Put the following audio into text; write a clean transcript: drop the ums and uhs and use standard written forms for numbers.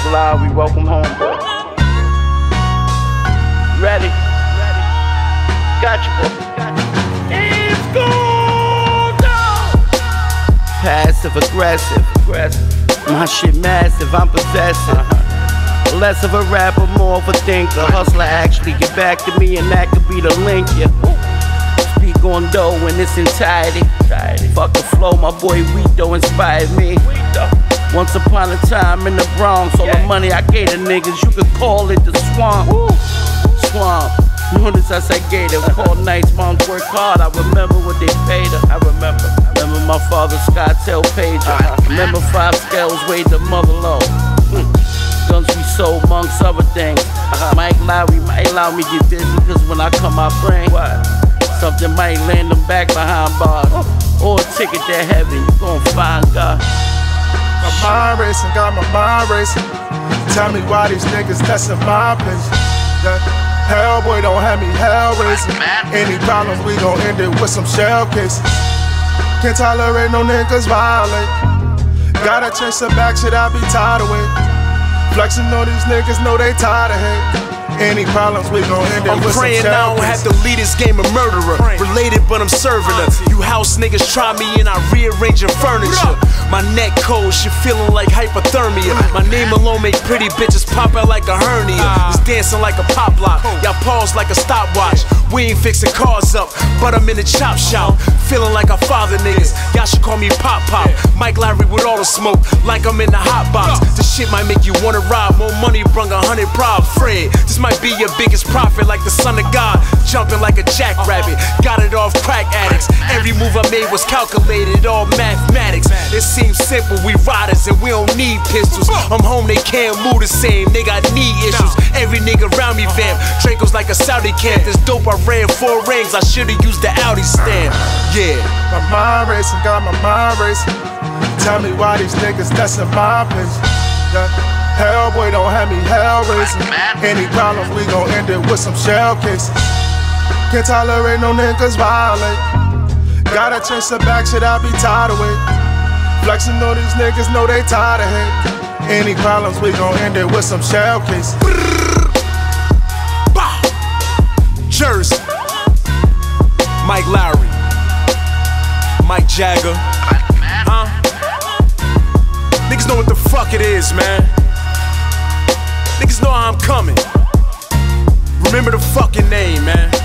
Lowry, welcome home, boy. Ready? Got you, boy. It's going down. Passive aggressive. My shit massive, I'm possessive. Less of a rapper, more of a thinker. Hustler actually get back to me, and that could be the link, yeah. Speak on dough in its entirety. Fuck the flow, my boy Wito inspired me. Once upon a time in the Bronx, all the money I gave the niggas, you could call it the swamp. Swamp. Notice I say gator, call nights, moms work hard. I remember what they paid her. I remember my father's Skytel pager. Remember 5 scales weighed the mother low. Guns we sold amongst other things. Mike Lowry might allow me to get busy, cause when I come I bring something might land them back behind bars. Or a ticket to heaven, you gon' find God. My mind racing, got my mind racing. Tell me why these niggas testing my patience. Hellboy don't have me hell raising. Any problems, we gon' end it with some shell cases. Can't tolerate no niggas violate. Gotta chase the back shit, I be tired of it. Flexing on these niggas, know they tired of hate. Any problems, we gon' end it with some shell cases. I'm praying I don't have to lead this game a murderer. Related, but I'm serving her. You house niggas try me and I rearrange your furniture. My neck cold, shit feeling like hypothermia. My name alone make pretty bitches pop out like a hernia. It's dancing like a pop lock, y'all pause like a stopwatch. We ain't fixing cars up, but I'm in the chop shop. Feeling like a father niggas, y'all should call me Pop Pop. Mike Lowry with all the smoke, like I'm in the hot box. This shit might make you wanna rob, more money brung 100 probs. Fred, this might be your biggest profit, like the son of God. Jumping like a jackrabbit, got it off crack addicts. Every move I made was calculated, all mathematics. It seems simple, we riders and we don't need pistols. I'm home, they can't move the same, they got knee issues. Every nigga around me vamp, Draco's like a Saudi camp. This dope I ran 4 rings, I should've used the Audi stamp. Yeah. My mind racing, got my mind racing. Tell me why these niggas testing my patience. Hellboy don't have me hell raising. Any problems, we gon' end it with some shell cases. Can't tolerate no niggas violate. Gotta chase the back shit, I be tired of it. Flexing on these niggas, know they tired of hate. Any problems, we gon' end it with some shell cases. Jersey, Mike Lowry, Mike Jagger, Niggas know what the fuck it is, man. Niggas know how I'm coming. Remember the fucking name, man.